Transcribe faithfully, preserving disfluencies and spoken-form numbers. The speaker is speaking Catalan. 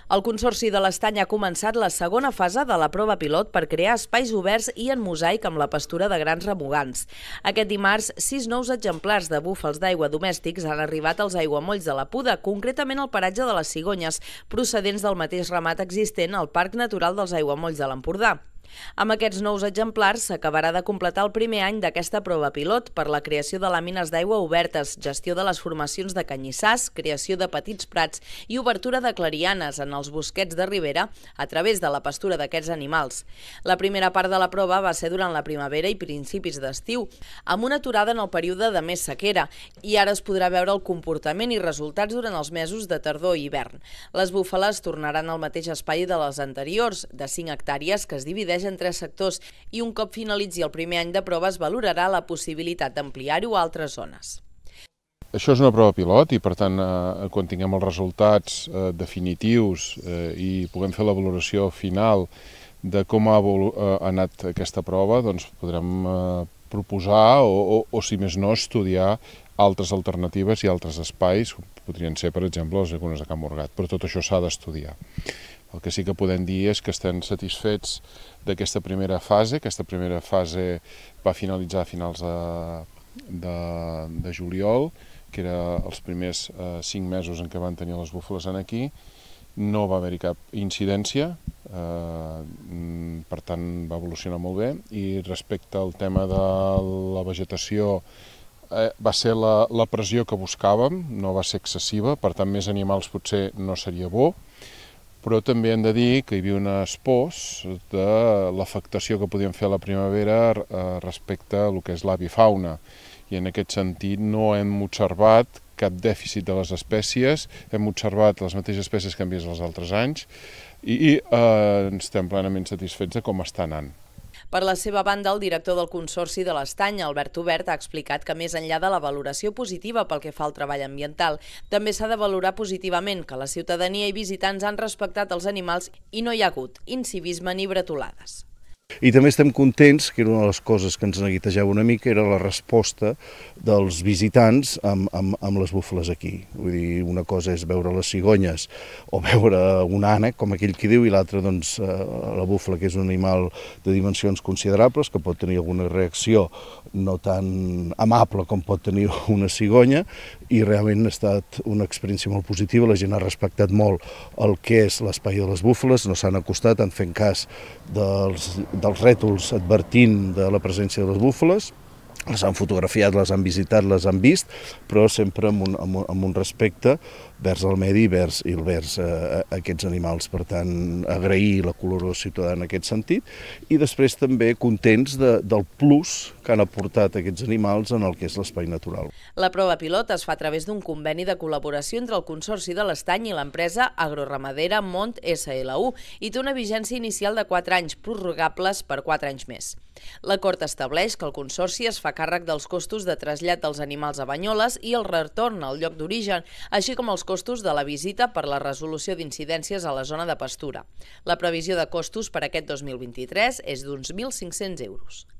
El Consorci de l'Estany ha començat la segona fase de la prova pilot per crear espais oberts i en mosaic amb la pastura de grans remugants. Aquest dimarts, sis nous exemplars de búfals d'aigua domèstics han arribat als aiguamolls de la Puda, concretament al paratge de les Cigonyes, procedents del mateix ramat existent al Parc Natural dels Aiguamolls de l'Empordà. Amb aquests nous exemplars s'acabarà de completar el primer any d'aquesta prova pilot per la creació de làmines d'aigua obertes, gestió de les formacions de canyissars, creació de petits prats i obertura de clarianes en els bosquets de ribera a través de la pastura d'aquests animals. La primera part de la prova va ser durant la primavera i principis d'estiu, amb una aturada en el període de més sequera, i ara es podrà veure el comportament i resultats durant els mesos de tardor i hivern. Les búfales tornaran al mateix espai de les anteriors, de cinc hectàrees, que es divideix en tres sectors, i un cop finalitzi el primer any de prova es valorarà la possibilitat d'ampliar-ho a altres zones. Això és una prova pilot i, per tant, eh, quan tinguem els resultats eh, definitius eh, i puguem fer la valoració final de com ha, ha anat aquesta prova, doncs podrem eh, proposar o, o, o, si més no, estudiar altres alternatives i altres espais, podrien ser, per exemple, les llacunes de Can Morgat, però tot això s'ha d'estudiar. El que sí que podem dir és que estem satisfets d'aquesta primera fase. Aquesta primera fase va finalitzar a finals de, de, de juliol, que eren els primers eh, cinc mesos en què van tenir les búfales aquí. No va haver-hi cap incidència, eh, per tant va evolucionar molt bé. I respecte al tema de la vegetació, eh, va ser la, la pressió que buscàvem, no va ser excessiva, per tant més animals potser no seria bo. Però també hem de dir que hi havia unes pors de l'afectació que podíem fer a la primavera respecte a el que és l'avifauna. I en aquest sentit no hem observat cap dèficit de les espècies, hem observat les mateixes espècies que hem vist els altres anys i eh, estem plenament satisfets de com està anant. Per la seva banda, el director del Consorci de l'Estany, Albert Obert, ha explicat que més enllà de la valoració positiva pel que fa al treball ambiental, també s'ha de valorar positivament que la ciutadania i visitants han respectat els animals i no hi ha hagut incivisme ni bretolades. I també estem contents, que era una de les coses que ens neguitejava una mica, era la resposta dels visitants amb, amb, amb les búfales aquí. Vull dir, una cosa és veure les cigonyes o veure un ànec, com aquell qui diu, i l'altra, doncs, la búfala, que és un animal de dimensions considerables, que pot tenir alguna reacció no tan amable com pot tenir una cigonya, i realment ha estat una experiència molt positiva. La gent ha respectat molt el que és l'espai de les búfales, no s'han acostat, han fet cas dels dels rètols advertint de la presència de les búfales, les han fotografiat, les han visitat, les han vist, però sempre amb un, amb un, amb un respecte vers el medi i vers, i vers eh, aquests animals. Per tant, agrair la col·laboració ciutadana en aquest sentit i després també contents de, del plus que han aportat aquests animals en el que és l'espai natural. La prova pilot es fa a través d'un conveni de col·laboració entre el Consorci de l'Estany i l'empresa agroramadera Mont S L U i té una vigència inicial de quatre anys, prorrogables per quatre anys més. L'acord estableix que el Consorci es fa càrrec dels costos de trasllat dels animals a Banyoles i el retorn al lloc d'origen, així com els costos de la visita per la resolució d'incidències a la zona de pastura. La previsió de costos per aquest dos mil vint-i-tres és d'uns mil cinc-cents euros.